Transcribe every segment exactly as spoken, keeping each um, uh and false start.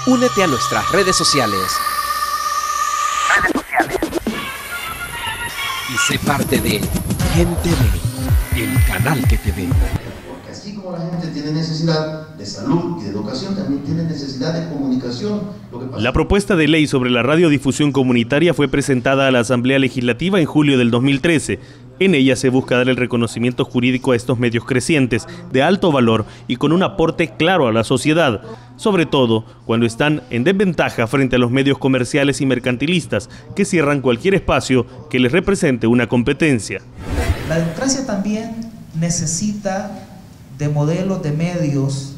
Únete a nuestras redes sociales. Redes sociales. Y sé parte de Gen T V, el canal que te ve. Porque así como la gente tiene necesidad de salud y de educación, también tiene necesidad de comunicación. Lo que pasa... La propuesta de ley sobre la radiodifusión comunitaria fue presentada a la Asamblea Legislativa en julio del dos mil trece. En ella se busca dar el reconocimiento jurídico a estos medios crecientes, de alto valor y con un aporte claro a la sociedad, sobre todo cuando están en desventaja frente a los medios comerciales y mercantilistas que cierran cualquier espacio que les represente una competencia. La democracia también necesita de modelos de medios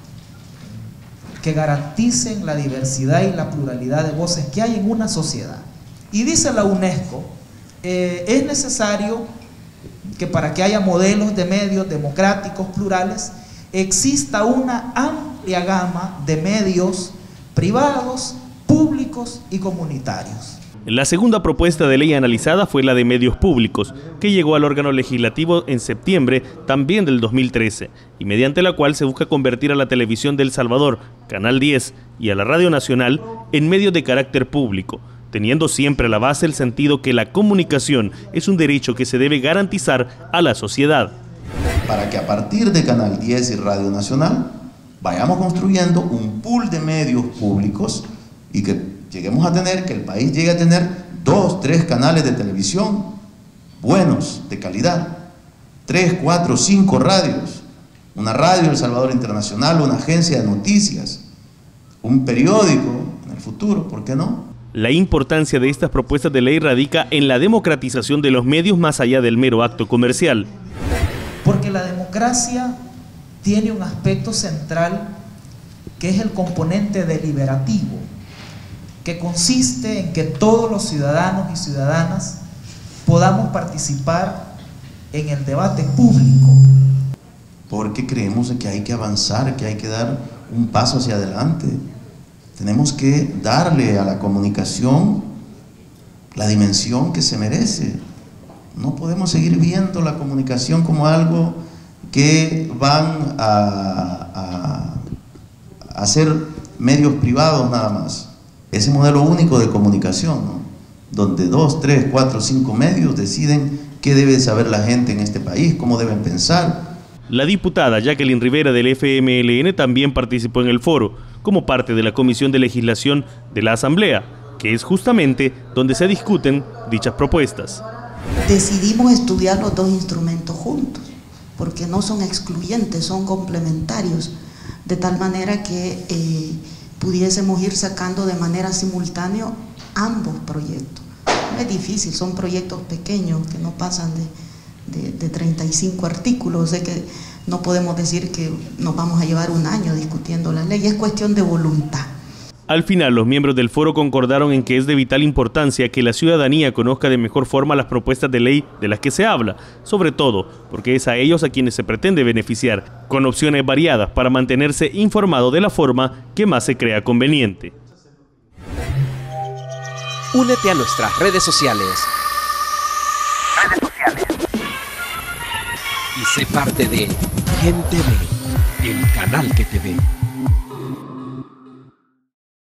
que garanticen la diversidad y la pluralidad de voces que hay en una sociedad. Y dice la UNESCO, eh, es necesario que para que haya modelos de medios democráticos, plurales, exista una amplia gama de medios privados, públicos y comunitarios. La segunda propuesta de ley analizada fue la de medios públicos, que llegó al órgano legislativo en septiembre también del dos mil trece, y mediante la cual se busca convertir a la televisión de El Salvador, Canal diez, y a la Radio Nacional en medios de carácter público, teniendo siempre a la base el sentido que la comunicación es un derecho que se debe garantizar a la sociedad. Para que a partir de Canal diez y Radio Nacional vayamos construyendo un pool de medios públicos y que lleguemos a tener, que el país llegue a tener dos, tres canales de televisión buenos, de calidad, tres, cuatro, cinco radios, una radio El Salvador Internacional, una agencia de noticias, un periódico en el futuro, ¿por qué no? La importancia de estas propuestas de ley radica en la democratización de los medios más allá del mero acto comercial. Porque la democracia tiene un aspecto central que es el componente deliberativo, que consiste en que todos los ciudadanos y ciudadanas podamos participar en el debate público. Porque creemos que hay que avanzar, que hay que dar un paso hacia adelante. Tenemos que darle a la comunicación la dimensión que se merece. No podemos seguir viendo la comunicación como algo que van a, a, a ser medios privados nada más. Ese modelo único de comunicación, ¿no? Donde dos, tres, cuatro, cinco medios deciden qué debe saber la gente en este país, cómo deben pensar. La diputada Jacqueline Rivera del F M L N también participó en el foro, como parte de la Comisión de Legislación de la Asamblea, que es justamente donde se discuten dichas propuestas. Decidimos estudiar los dos instrumentos juntos, porque no son excluyentes, son complementarios, de tal manera que eh, pudiésemos ir sacando de manera simultánea ambos proyectos. No es difícil, son proyectos pequeños que no pasan de, de, de treinta y cinco artículos, o sea que no podemos decir que nos vamos a llevar un año discutiendo la ley, es cuestión de voluntad. Al final, los miembros del foro concordaron en que es de vital importancia que la ciudadanía conozca de mejor forma las propuestas de ley de las que se habla, sobre todo porque es a ellos a quienes se pretende beneficiar, con opciones variadas para mantenerse informado de la forma que más se crea conveniente. Únete a nuestras redes sociales. Redes sociales. Y sé parte de Gen T V, el canal que te ve.